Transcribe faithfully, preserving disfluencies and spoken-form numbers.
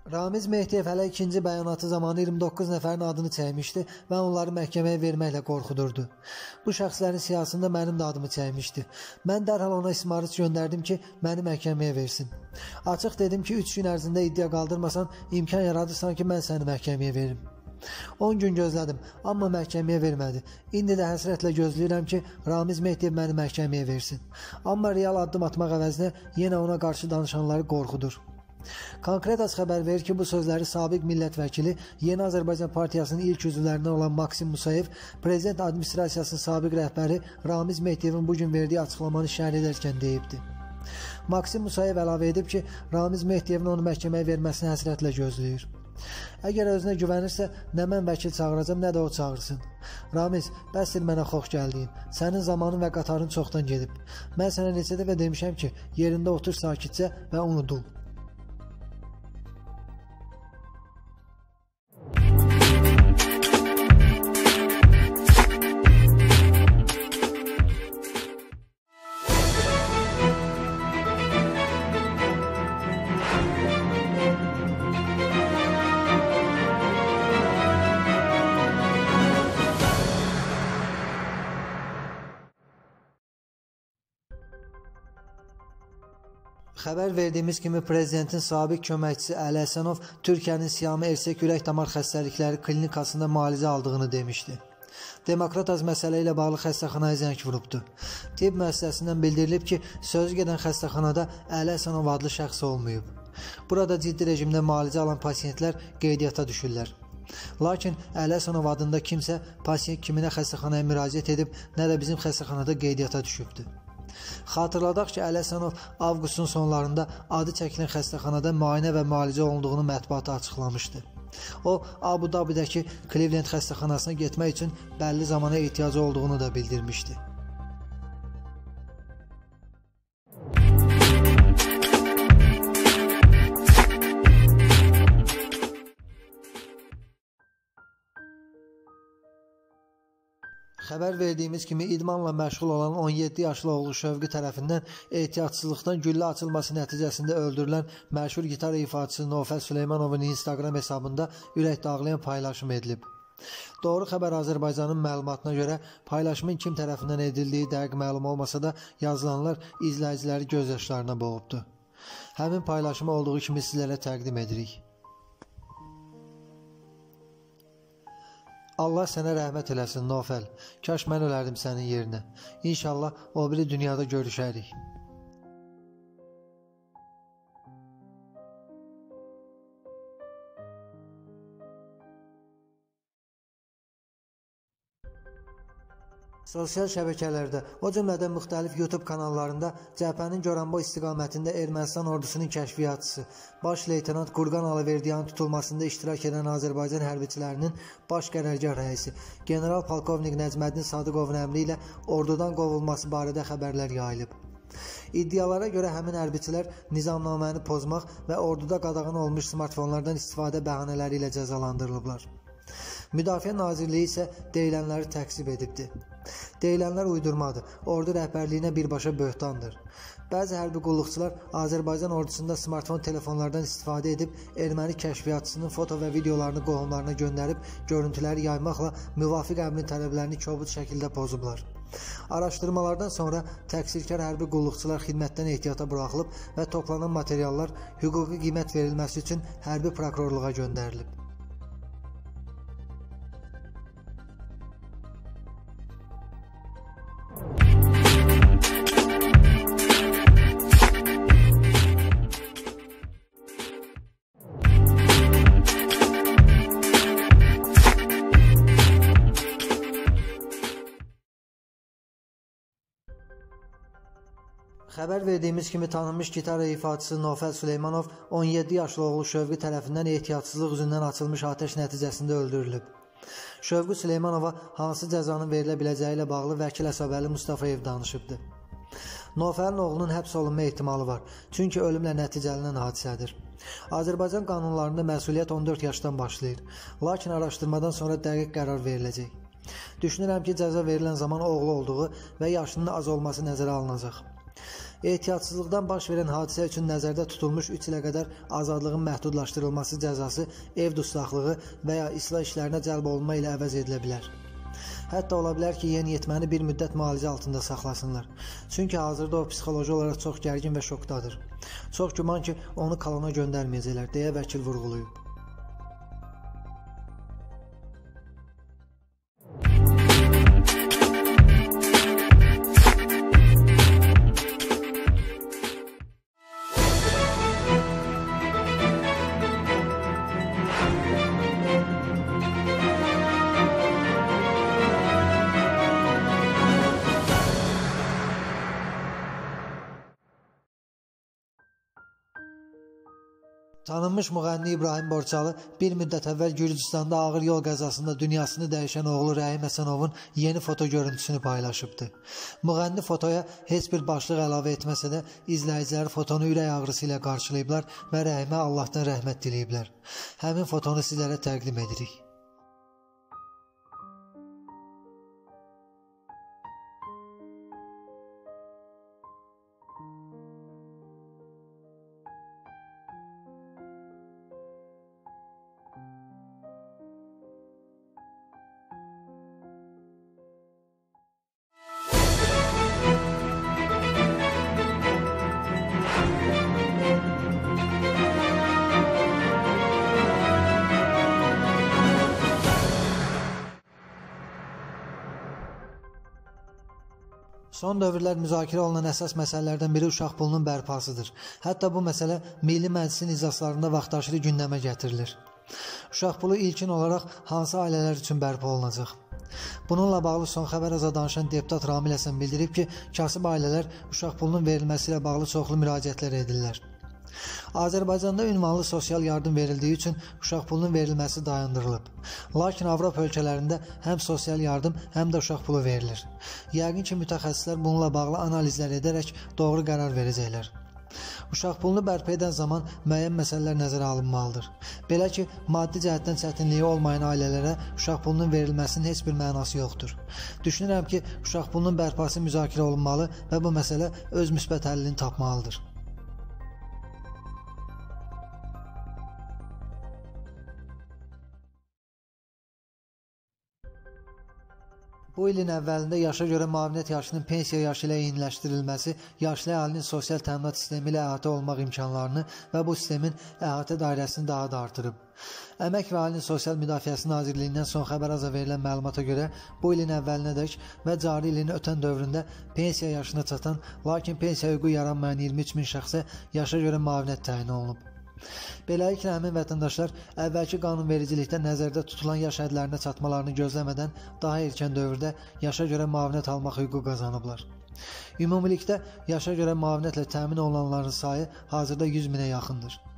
Ramiz Mehdiyev hələ ikinci bəyanatı zamanı iyirmi doqquz nəfərin adını çəkmişdi və onları məhkəməyə verməklə qorxudurdu. Bu şəxslərin siyasında mənim də adımı çəkmişdi. Mən dərhal ona ismarıç göndərdim ki, məni məhkəməyə versin. Açıq dedim ki, üç gün ərzində iddia qaldırmasan, imkan yaradırsan ki, mən səni məhkəməyə verim. on gün gözlədim, amma məhkəməyə vermədi. İndi də həsrətlə gözləyirəm ki, Ramiz Mehdiyev məni məhkəməyə versin. Amma real addım atmaq əvəzinə yenə ona qarşı danışanları qorxudur. Konkretas xəbər verir ki, bu sözləri sabiq millət vəkili Yeni Azərbaycan Partiyasının ilk üzvlərindən olan Maksim Musayev, prezident administrasiyasının sabiq rəhbəri Ramiz Mehdiyevin bugün verdiyi açıqlamanı şərh edərkən deyibdi. Maksim Musayev əlavə edib ki, Ramiz Mehdiyevin onu məhkəməyə verməsini həsrətlə gözləyir. Əgər özünə güvənirsə, nə mən vəkil çağıracam, nə də o çağırsın. Ramiz, bəsdir mənə xoş gəldiyin. Sənin zamanın və qatarın çoxdan gedib. Mən sənə neçə dəfə demişəm ki, yerində otur sakitcə və unudul. Xəbər verdiyimiz kimi prezidentin sabiq köməkçisi Əli Həsənov Türkiyənin Siyami Ersek ürək-damar xəstəlikləri klinikasında müalicə aldığını demişdi. Demokrat az məsələ ilə bağlı xəstəxanaya zəng vurubdu. Tibb müəssisəsindən bildirilib ki, sözü gedən xəstəxanada Əli Həsənov adlı şəxs olmayıb. Burada ciddi rejimdə müalicə alan pasiyentlər qeydiyyata düşürlər. Lakin Əli Həsənov adında kimsə pasiyent kiminə xəstəxanaya müraciət edib, nə də bizim xəstəxanada qeydiyyata düşübdü. Xatırladaq ki, Əli Həsənov avqustun sonlarında adı çəkilən xəstəxanada müayinə və müalicə olunduğunu mətbuata açıqlamışdı. O, Abu Dabidəki Cleveland xəstəxanasına getmək üçün bəlli zamana ehtiyacı olduğunu da bildirmişdi. Xəbər verdiyimiz kimi idmanla məşğul olan on yeddi yaşlı oğlu Şövqü tərəfindən ehtiyatsızlıqdan güllə açılması nəticəsində öldürülən məşhur gitar ifaçısı Nofəl Süleymanovun Instagram hesabında ürək dağlayan paylaşım edilib. Doğru xəbər Azərbaycanın məlumatına görə paylaşımın kim tərəfindən edildiyi dəqiq məlum olmasa da yazılanlar izləyiciləri göz yaşlarına boğubdu. Həmin paylaşımı olduğu kimi sizlərə təqdim edirik. Allah sənə rəhmət eləsin, Nofəl. Kaş mən ölərdim sənin yerinə. İnşallah o biri dünyada görüşərik. Sosial şəbəkələrdə, o cümlədən müxtəlif YouTube kanallarında cəbhənin Goranboy istiqamətində Ermənistan ordusunun kəşfiyyatçısı, baş leytenant Qurqan Alıverdiyanın tutulmasında iştirak edən Azərbaycan hərbiçilərinin baş qərargah rəisi, general polkovnik Nəcməddin Sadıqovun əmri ilə ordudan qovulması barədə xəbərlər yayılıb. İddialara görə həmin hərbiçilər nizamnaməni pozmaq və orduda qadağan olmuş smartfonlardan istifadə bəhanələri ilə cəzalandırılıblar. Müdafiə Nazirliyi isə deyilənləri təksib edibdi. Deyilənlər uydurmadır, ordu rəhbərliyinə birbaşa böhtandır. Bəzi hərbi qulluqçular Azərbaycan ordusunda smartfon telefonlardan istifadə edib erməni kəşfiyyatçısının foto və videolarını qohumlarına göndərib görüntüləri yaymaqla müvafiq əmrin tələblərini kobud şəkildə pozublar. Araşdırmalardan sonra təqsirkar hərbi qulluqçular xidmətdən ehtiyata buraxılıb və toplanan materiallar hüquqi qiymət verilməsi üçün hərbi prokurorluğa göndərilib. Xəbər verdiyimiz kimi tanınmış gitar ifaçısı Nofəl Süleymanov on yeddi yaşlı oğlu Şövqü tərəfindən ehtiyatsızlıq üzündən açılmış atəş nəticəsində öldürülüb. Şövqü Süleymanova hansı cəzanın verilə biləcəyi ilə bağlı vəkil Əsəbəli Mustafayev danışıbdı. Nofəlin oğlunun həbs olunma ehtimalı var, çünki ölümlə nəticələnən hadisədir. Azərbaycan qanunlarında məsuliyyət on dörd yaşdan başlayır, lakin araşdırmadan sonra dəqiq qərar veriləcək. Düşünürəm ki, cəza verilən zaman oğlu olduğu və yaşının az olması nəzərə alınacaq. Ehtiyatsızlıqdan baş verən hadisə üçün nəzərdə tutulmuş üç ilə qədər azadlığın məhdudlaşdırılması cəzası ev dustaqlığı və ya islah işlərinə cəlb olunma ilə əvəz edilə bilər. Hətta ola bilər ki, yeniyetməni bir müddət müalicə altında saxlasınlar. Çünki hazırda o psixoloji olaraq çox gərgin və şokdadır. Çox güman ki, onu kalona göndərməyəcəklər, deyə vəkil vurğulayıb. Tanınmış müğənni İbrahim Borçalı bir müddət əvvəl Gürcüstanda ağır yol qəzasında dünyasını dəyişən oğlu Rəhim Həsənovun yeni foto görüntüsünü paylaşıbdı. Müğənni fotoya heç bir başlıq əlavə etməsə də izləyiciləri fotonu ürək ağrısı ilə qarşılayıblar və Rəhimə Allahdan rəhmət diləyiblər. Həmin fotonu sizlərə təqdim edirik. Son dövrlər müzakirə olunan əsas məsələlərdən biri uşaq pulunun bərpasıdır. Hətta bu məsələ Milli Məclisin iclaslarında vaxtaşırı gündəmə gətirilir. Uşaq pulu ilkin olaraq hansı ailələr üçün bərpa olunacaq? Bununla bağlı Son Xəbər Aza danışan deputat Ramil Həsən bildirib ki, kasıb ailələr uşaq pulunun verilməsi ilə bağlı çoxlu müraciətlər edirlər. Azərbaycanda ünvanlı sosial yardım verildiyi üçün uşaq pulunun verilməsi dayandırılıb. Lakin Avropa ölkələrində həm sosial yardım, həm də uşaq pulu verilir. Yəqin ki, mütəxəssislər bununla bağlı analizlər edərək doğru qərar verəcəklər. Uşaq pulunu bərpa edən zaman müəyyən məsələlər nəzərə alınmalıdır. Belə ki, maddi cəhətdən çətinliyi olmayan ailələrə uşaq pulunun verilməsinin heç bir mənası yoxdur. Düşünürəm ki, uşaq pulunun bərpası müzakirə olunmalı və bu məsələ öz müsbət həllini tapmalıdır. Bu ilin əvvəlində yaşa görə müavinət yaşının pensiya yaşı ilə eyniləşdirilməsi yaşlı əhalinin sosial təminat sistemi ilə əhatə olmaq imkanlarını və bu sistemin əhatə dairəsini daha da artırıb. Əmək və Əhalinin Sosial Müdafiəsi Nazirliyindən Son Xəbər Aza verilən məlumata görə bu ilin əvvəlinədək və cari ilin ötən dövründə pensiya yaşına çatan, lakin pensiya hüququ yaranmayan iyirmi üç min şəxsə yaşa görə müavinət təyin olunub. Beləliklə, həmin vətəndaşlar əvvəlki qanunvericilikdə nəzərdə tutulan yaş hədlərinə çatmalarını gözləmədən daha erkən dövrdə yaşa görə müavinət almaq hüququ qazanıblar. Ümumilikdə yaşa görə müavinətlə təmin olunanların sayı hazırda yüz minə yaxındır.